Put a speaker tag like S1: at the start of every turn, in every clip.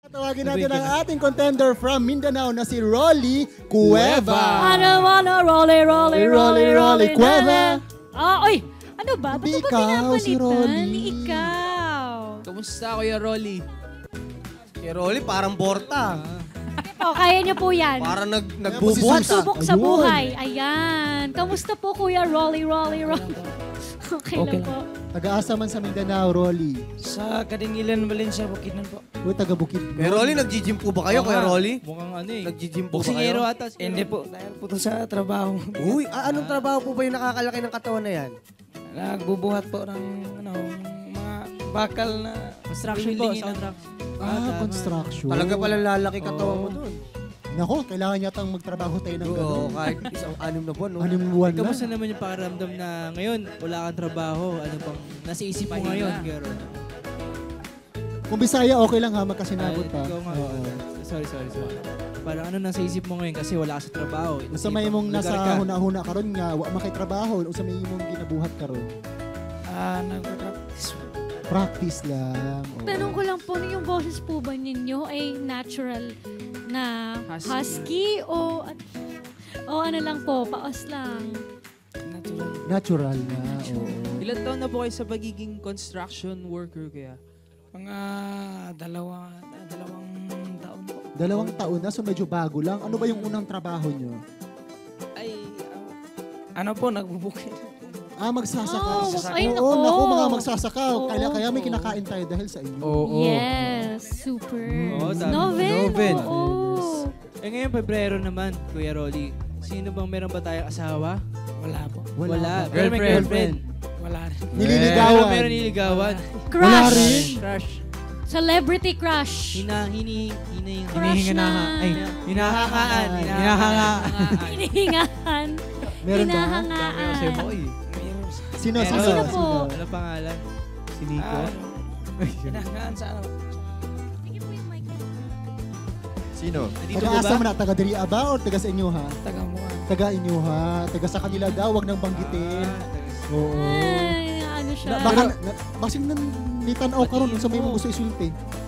S1: Tawagin natin ang ating contender from Mindanao na si Rolly Cueva. Rolly Cueva.
S2: Oy! Ano ba? Ba't
S1: Hindi
S2: mo ba
S1: ikaw,
S2: pinapalitan?
S1: si Rolly.
S2: Ikaw.
S3: Kamusta, Kuya Rolly?
S4: Kay Rolly, parang Borta.
S2: O, kaya niyo po yan.
S4: Parang nagbubuhat.
S2: Subok sa
S1: Ayun.
S2: buhay. Ayan. Kamusta po, Kuya Rolly? Okay lang po.
S1: Taga-asa man sa Mindanao, Rolly.
S5: Sa Kadingilan, Valencia, Bukidnon po.
S1: Uy, taga-Bukid.
S4: Kay Rolly, nag-gym po ba kayo, Kuya Rolly?
S3: Mukhang ano eh.
S4: Nag-gym po ba
S3: Boksingero
S4: kayo?
S3: ata.
S5: Hindi po, dahil po to sa trabaho.
S4: Uy, anong trabaho po ba yung nakakalaki ng katawan na yan?
S5: Nagbubuhat po ng mga bakal na
S3: Construction po,
S5: bibilingin
S3: soundtrack.
S1: Construction.
S4: Talaga palang lalaki katawan mo dun.
S1: Nako, kailangan yatang magtrabaho tayo ng
S4: Oo,
S1: gano'n.
S4: kahit isang 6 na buwan, no?
S1: 6 buwan na.
S3: Kamusta naman yung pakiramdam na ngayon wala kang trabaho? Ano bang nasa isip mo ngayon, Kuya Rolly?
S1: Kung Bisaya, okay lang ha, magkasinabot pa.
S3: Ikaw nga.
S1: Oo.
S3: Sorry. Parang ano nasa isip mo ngayon kasi wala ka sa trabaho.
S1: Usa may imong
S3: Lugar
S1: nasa
S3: ka.
S1: huna-huna karon nga, wa makay-trabaho. Usa may imong ginabuhat karon.
S5: nagpa-practice.
S1: Practice lang. Oo.
S2: Tanong ko lang po, yung boses po ba ninyo ay natural na husky o ano lang po, paos lang?
S5: Natural.
S1: Natural na. Oo.
S3: Ilan taon na po kayo sa pagiging construction worker kaya?
S5: Mga dalawang taon po.
S1: 2 taon na, so medyo bago lang. Ano ba yung unang trabaho nyo?
S5: Ay, ano po, nagbubukid.
S1: Magsasaka.
S2: Oh, ay,
S1: Oo,
S2: nako.
S1: naku, mga magsasaka.
S2: Oo.
S1: Kaya may kinakain tayo dahil sa inyo.
S2: Yes, super.
S3: Oo, tama.
S2: Noven,
S3: Noven.
S2: oo.
S3: Eh ngayon, Pebrero naman, Kuya Rolly. Sino bang meron ba tayong asawa?
S5: Wala po.
S1: Wala.
S3: Pero may girlfriend.
S5: Wala rin.
S1: Nililigawan.
S3: Meron nililigawan.
S1: Wala
S2: Crush.
S1: rin.
S3: Crush.
S2: Celebrity crush.
S3: Hinahangaan.
S5: Hinahangaan.
S2: Hinihingahan.
S1: Meron ba?
S2: Hinahangaan.
S5: Meron
S1: Sino?
S3: Meron.
S2: Sino po?
S3: Ano pangalan? Si Nico?
S5: hinahangaan sa ano.
S6: Sino?
S3: Nandito po
S1: Taga-asa
S3: ba?
S1: mo na? Taga-Diri ba o taga sa inyo ha?
S5: Taga mo.
S1: Taga inyo ha? Taga sa kanila daw, wag nang banggitin. Oo.
S2: Ay, ano siya?
S1: Basing nitanaw ka ron sa may mo gusto isulti.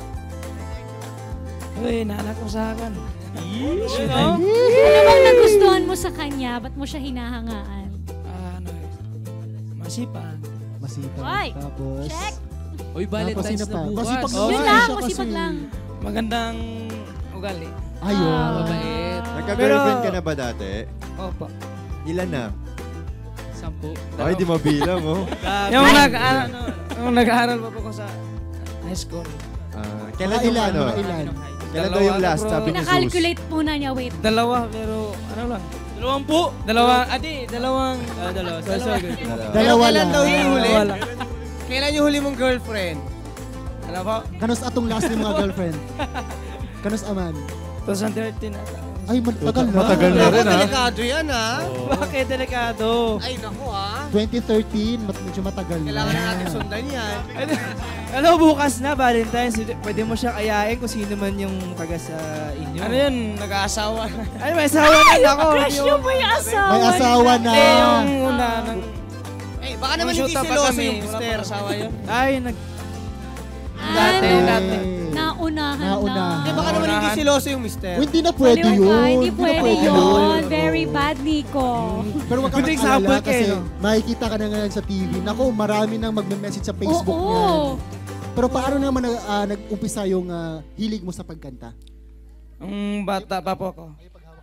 S5: Uy, naanak ko sa akin.
S2: Ano bang nagustuhan mo sa kanya? Ba't mo siya hinahangaan?
S5: Ano, masipag.
S1: Masipag.
S2: Hoy!
S1: Tapos,
S2: Check!
S3: Uy, Valentine's
S1: sino pa?
S3: na bukas.
S1: Masipag
S3: Oh,
S1: naman
S2: Yun
S1: siya
S2: lang,
S1: kasi.
S2: masipag lang.
S5: Magandang ugali.
S1: Ayun.
S3: mabait.
S6: Nagka-girlfriend ka na ba dati?
S5: Opo.
S6: Ilan na?
S3: 10.
S6: Ay, di mabilang, oh.
S5: Yung nag-aaral pa po ko sa high school.
S6: Kailan
S1: Mga
S6: yung
S1: ilan,
S6: ano?
S1: mga ilan.
S6: Kailan daw yung last,
S5: Dalawa,
S6: sabi ni Zeus?
S2: Pinakalculate muna niya, wait.
S5: Dalawa, pero ano lang.
S3: 20.
S5: Dalawang.
S3: Dalawa. Sorry.
S1: Dalawa
S4: Kailan
S1: lang.
S4: daw yung huli?
S5: Dalawa lang.
S4: Kailan yung huli mong girlfriend?
S5: Ano po?
S1: Kanus atong last ni mga girlfriend. Kanus aman.
S5: 2013 ata.
S1: Ay, matagal na.
S6: Matagal na rin, ha?
S4: Delikado yan, ha?
S5: Bakit delikado?
S4: Ay, naku, ha?
S1: 2013, medyo matagal na.
S4: Kailangan na natin sundan yan.
S3: Ano, bukas na, Valentine's. Pwede mo siya kayain kung sino man yung taga sa inyo.
S5: Ano yun? Nag-aasawa.
S3: Ay, may asawa na ako.
S2: Crush niyo po yung asawa
S1: May asawa na.
S5: Eh, yung una.
S4: Eh, baka naman hindi
S5: Shoot up pa
S4: siloso
S5: kami,
S4: yung
S5: wala
S4: mister.
S5: pang asawa yun.
S3: Ay,
S5: Dati.
S2: Naunahan
S1: Nauna.
S2: na.
S4: Eh, baka naman hindi siloso yung mister.
S1: Hindi na pwede
S2: Baliw
S1: yun.
S2: ka, hindi pwede yun.
S1: yun.
S2: Very bad, Nico.
S1: Pero wag ka
S3: Good example
S1: mag-alala kasi
S3: kayo.
S1: makikita ka na ngayon sa TV. Naku, marami nang magme-message sa Facebook
S2: Oo.
S1: niyan. Pero paano naman nag-umpisa yung hilig mo sa pagkanta?
S5: Bata pa po ako.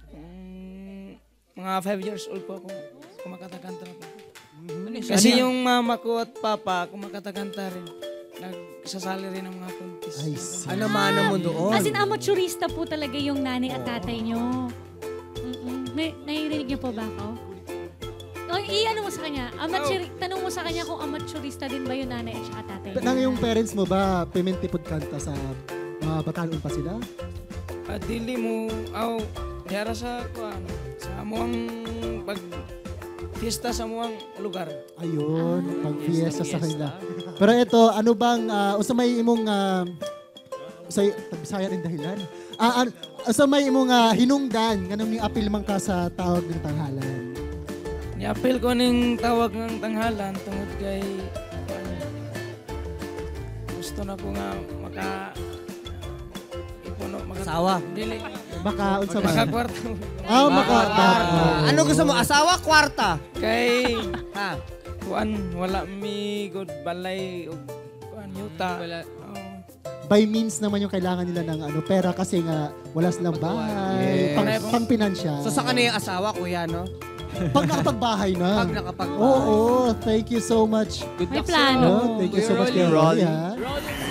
S5: Mga 5 years old po ako. Kumakanta-kanta po. Kasi yung mama ko at papa, kumakanta-kanta rin. Nagsasali rin ng mga contest.
S1: I see.
S4: Ano mana mo doon?
S2: As in, amateurista po talaga yung nanay at tatay nyo. Nahirinig niyo po ba ako? I-ano mo sa kanya? Tanong mo sa kanya kung amateurista din ba yung nanay at saka tatay niya.
S1: Nang yung parents mo ba, pimentipod kanta sa mga batanon pa sila?
S5: At dili mo, diara sa kuan, sa muang pag fiesta sa muang lugar.
S1: Ayun, pang fiesta sa kanila. Pero ito, ano bang, usa may imong, Bisaya rin dahilan. Usa may imong hinungdan, ganun yung apil man ka sa tawag ng tanghalan.
S5: Ni-appeal ko ning tawag ng tanghalan tungod kay gusto na ko nga
S4: asawa.
S5: Dili.
S1: Baka unsa man.
S5: Makakwarta.
S1: Maka.
S4: Ano gusto mo? Asawa, kwarta?
S5: Kay,
S4: Ha?
S5: wala mi good balay o yuta.
S1: By means naman yung kailangan nila ng pera kasi nga wala silang bahay,
S4: Yes.
S1: pang pinansyal.
S4: So sa kanila yung asawa, kuya, no?
S1: Pag nakapagbahay na.
S4: Pag nakapagbahay.
S1: Oo, thank you so much.
S2: May plano.
S1: Thank you so much, Kuya Rolly, ha?